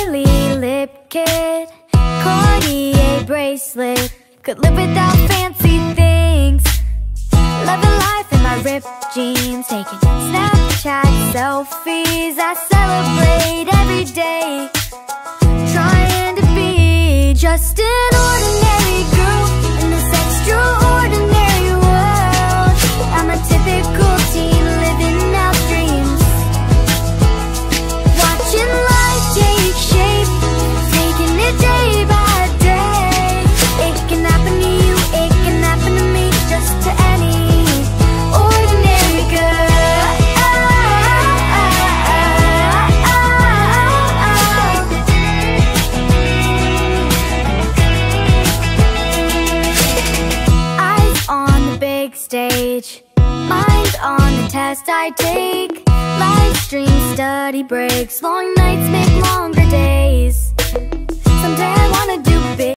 curly lip kid, Cartier bracelet. Could live without fancy things. Loving life in my ripped jeans, taking Snapchat selfies. I celebrate every day, trying to be just an ordinary girl in this extraordinary world. I'm a typical teen living out dreams, watching life take shape, taking it day by day. It can happen to you, it can happen to me, just to any ordinary girl. Eyes on the big stage, mind on the test I take. Live stream study breaks, long nights make longer days. Someday I wanna do big